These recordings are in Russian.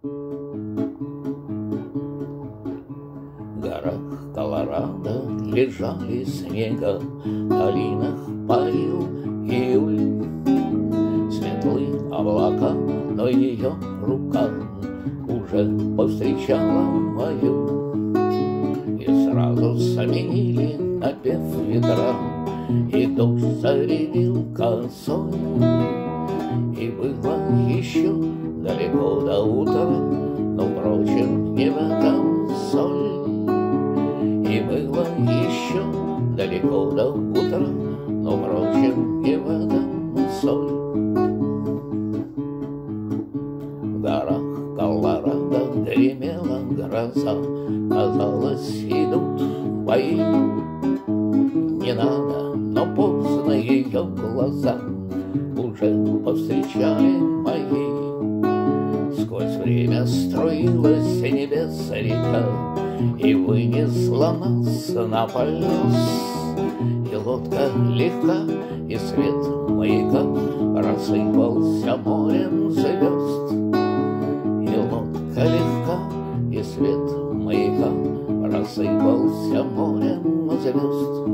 В горах Колорадо лежали снега, в долинах парил июль. Светлые облака, но ее рука уже повстречала мою. И сразу сменили напев ветра, и дождь зарядил косой. И было еще далеко до утра, но, впрочем, не в этом соль. И было еще далеко до утра, но, впрочем, не в этом соль. В горах Колорадо гремела гроза, казалось, идут бои. Не надо, но поздно ее глаза уже повстречали мои. Сквозь время струилась небес река и вынесла нас на полюс. И лодка легка, и свет маяка рассыпался морем звезд. И лодка легка, и свет маяка рассыпался морем звезд.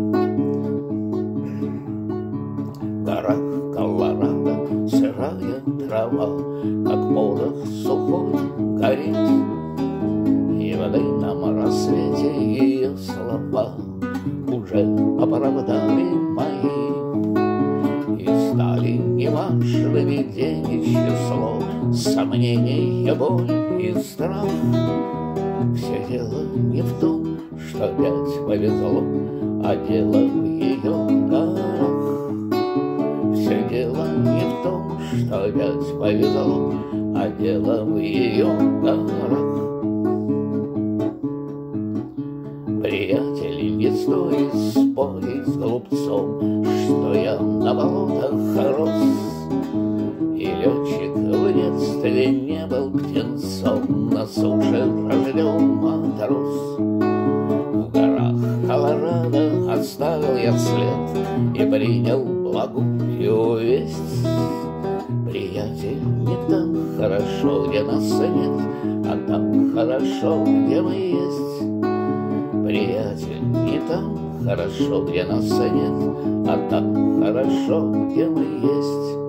В горах Колорадо сырая трава, как порох сухой, горит. И в дымном рассвете ее слова уже оправдали мои. И стали неважными день и число, сомнения, боль и страх. Все дело не в том, что опять повезло, а дело в ее горах. Все дело не в том, что опять повезло, а дело в ее горах. Приятели, не стоит спорить с глупцом, что я на болотах рос. И летчик в детстве не был птенцом, на суше рожден матрос. В горах Колорадо оставил я след и принял благую весть. Приятель, не там хорошо, где нас нет, а там хорошо, где мы есть. Приятель, не там хорошо, где нас нет, а там хорошо, где мы есть.